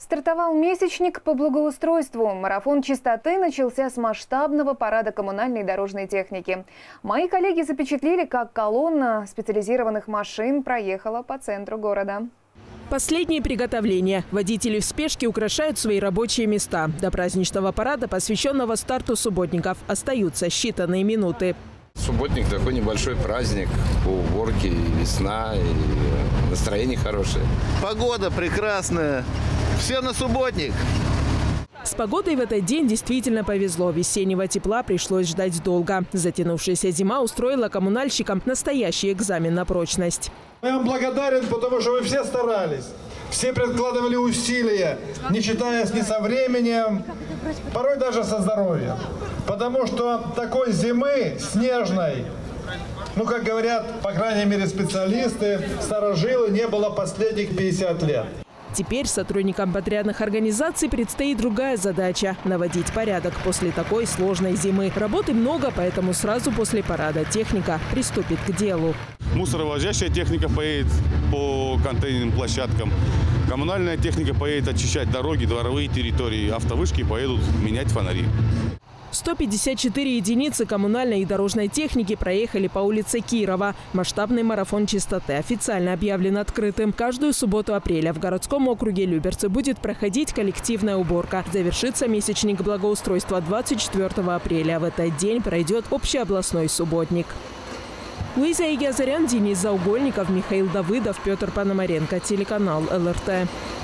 Стартовал месячник по благоустройству. Марафон чистоты начался с масштабного парада коммунальной и дорожной техники. Мои коллеги запечатлели, как колонна специализированных машин проехала по центру города. Последние приготовления. Водители в спешке украшают свои рабочие места. До праздничного парада, посвященного старту субботников, остаются считанные минуты. Субботник такой небольшой праздник по уборке, и весна, и настроение хорошее. Погода прекрасная. Все на субботник. С погодой в этот день действительно повезло. Весеннего тепла пришлось ждать долго. Затянувшаяся зима устроила коммунальщикам настоящий экзамен на прочность. Я вам благодарен, потому что вы все старались. Все прикладывали усилия, не считаясь ни со временем, порой даже со здоровьем. Потому что такой зимы снежной, как говорят, по крайней мере, специалисты, старожилы, не было последних 50 лет. Теперь сотрудникам подрядных организаций предстоит другая задача – наводить порядок после такой сложной зимы. Работы много, поэтому сразу после парада техника приступит к делу. Мусоровозящая техника поедет по контейнерным площадкам. Коммунальная техника поедет очищать дороги, дворовые территории. Автовышки поедут менять фонари. 154 единицы коммунальной и дорожной техники проехали по улице Кирова. Масштабный марафон чистоты официально объявлен открытым. Каждую субботу апреля в городском округе Люберцы будет проходить коллективная уборка. Завершится месячник благоустройства 24 апреля. В этот день пройдет общеобластной субботник. Луиза Егязарян, Денис Заугольников, Михаил Давыдов, Петр Пономаренко. Телеканал ЛРТ.